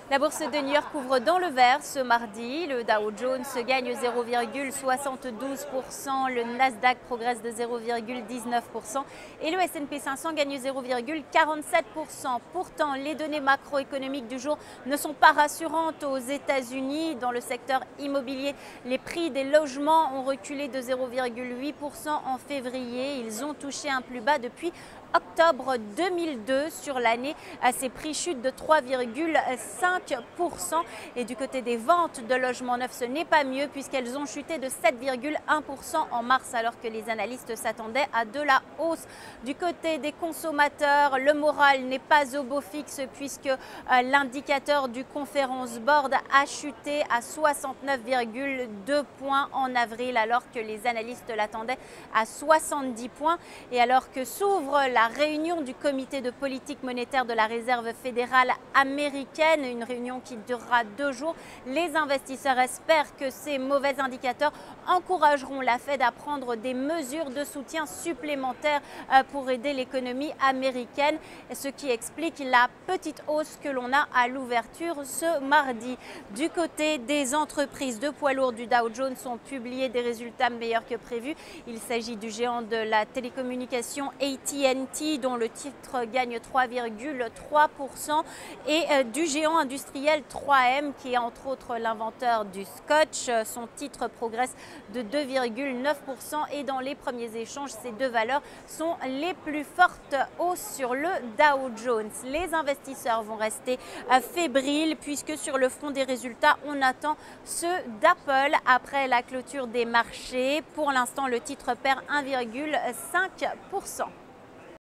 La bourse de New York ouvre dans le vert ce mardi. Le Dow Jones gagne 0,72%, le Nasdaq progresse de 0,19% et le S&P 500 gagne 0,47%. Pourtant, les données macroéconomiques du jour ne sont pas rassurantes aux États-Unis. Dans le secteur immobilier, les prix des logements ont reculé de 0,8% en février. Ils ont touché un plus bas depuis octobre 2002 sur l'année. Ces prix chutent de 3,5%. Et du côté des ventes de logements neufs, ce n'est pas mieux puisqu'elles ont chuté de 7,1% en mars alors que les analystes s'attendaient à de la hausse. Du côté des consommateurs, le moral n'est pas au beau fixe puisque l'indicateur du Conference Board a chuté à 69,2 points en avril alors que les analystes l'attendaient à 70 points. Et alors que s'ouvre la réunion du comité de politique monétaire de la Réserve fédérale américaine, une réunion qui durera 2 jours. Les investisseurs espèrent que ces mauvais indicateurs encourageront la Fed à prendre des mesures de soutien supplémentaires pour aider l'économie américaine, ce qui explique la petite hausse que l'on a à l'ouverture ce mardi. Du côté des entreprises de poids lourds du Dow Jones ont publié des résultats meilleurs que prévu. Il s'agit du géant de la télécommunication AT&T dont le titre gagne 3,3% et du géant industriel 3M qui est entre autres l'inventeur du scotch. Son titre progresse de 2,9% et dans les premiers échanges, ces deux valeurs sont les plus fortes hausses sur le Dow Jones. Les investisseurs vont rester fébriles puisque sur le front des résultats, on attend ceux d'Apple après la clôture des marchés. Pour l'instant, le titre perd 1,5%.